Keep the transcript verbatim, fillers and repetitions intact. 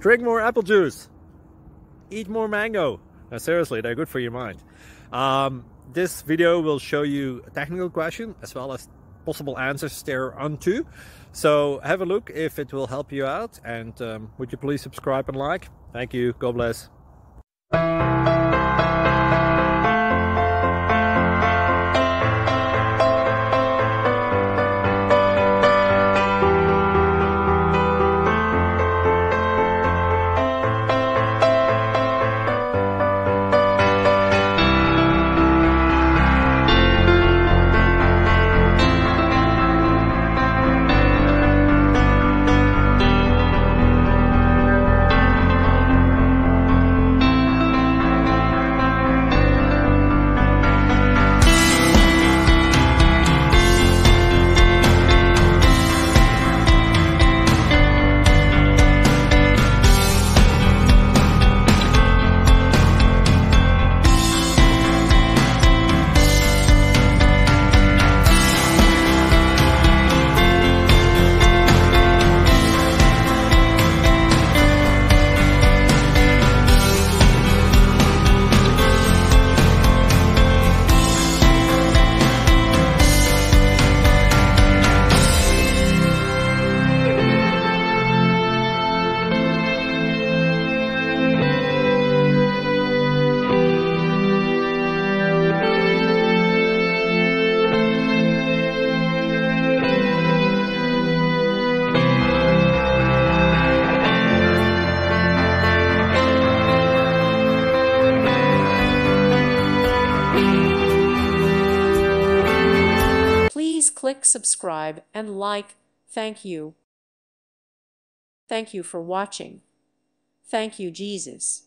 Drink more apple juice. Eat more mango. No, seriously, they're good for your mind. Um, this video will show you a technical question as well as possible answers thereunto. So have a look if it will help you out, and um, would you please subscribe and like? Thank you. God bless. Please click subscribe and like. Thank you. Thank you for watching. Thank you, Jesus.